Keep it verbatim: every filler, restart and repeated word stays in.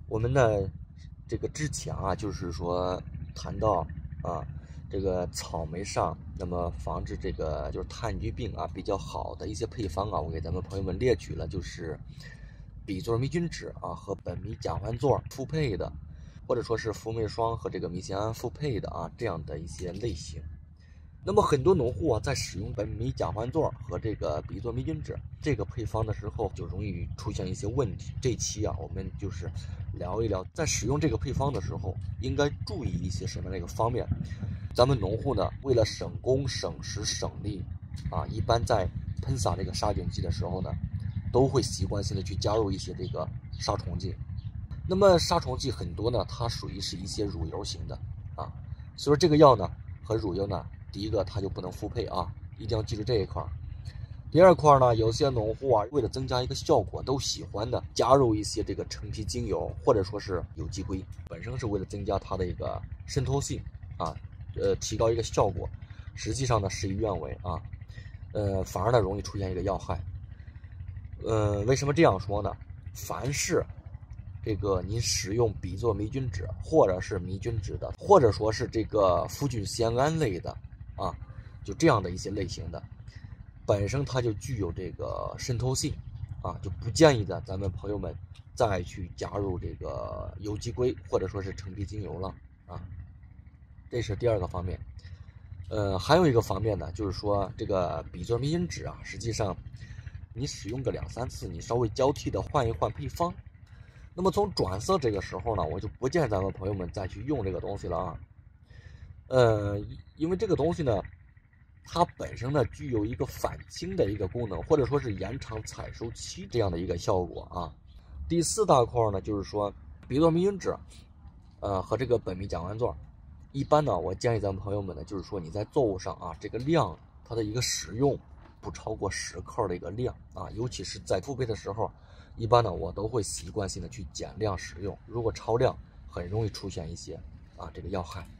我们呢，这个之前啊，就是说谈到啊，这个草莓上，那么防治这个就是炭疽病啊比较好的一些配方啊，我给咱们朋友们列举了，就是吡唑霉菌酯啊和苯米甲环唑复配的，或者说是福美霜和这个米酰胺复配的啊这样的一些类型。那么很多农户啊，在使用苯米甲环唑和这个吡唑霉菌酯这个配方的时候，就容易出现一些问题。这期啊，我们就是聊一聊，在使用这个配方的时候，应该注意一些什么样的一个方面。咱们农户呢，为了省工、省时、省力，啊，一般在喷洒这个杀菌剂的时候呢，都会习惯性的去加入一些这个杀虫剂。那么杀虫剂很多呢，它属于是一些乳油型的啊，所以说这个药呢和乳油呢。第一个，它就不能复配啊，一定要记住这一块。第二块呢，有些农户啊，为了增加一个效果，都喜欢的加入一些这个陈皮精油，或者说是有机硅，本身是为了增加它的一个渗透性啊，呃，提高一个效果。实际上呢，事与愿违啊，呃，反而呢容易出现一个药害。呃，为什么这样说呢？凡是这个您使用吡唑霉菌酯，或者是霉菌酯的，或者说是这个呋菌酰胺类的。啊，就这样的一些类型的，本身它就具有这个渗透性，啊，就不建议的咱们朋友们再去加入这个有机硅或者说是陈皮精油了啊。这是第二个方面。呃，还有一个方面呢，就是说这个吡唑霉菌酯啊，实际上你使用个两三次，你稍微交替的换一换配方。那么从转色这个时候呢，我就不建议咱们朋友们再去用这个东西了啊。呃，因为这个东西呢，它本身呢具有一个反清的一个功能，或者说是延长采收期这样的一个效果啊。第四大块呢，就是说吡唑霉菌酯，呃和这个苯米甲环唑，一般呢，我建议咱们朋友们呢，就是说你在作物上啊，这个量它的一个使用不超过十克的一个量啊，尤其是在复配的时候，一般呢我都会习惯性的去减量使用，如果超量，很容易出现一些啊这个药害。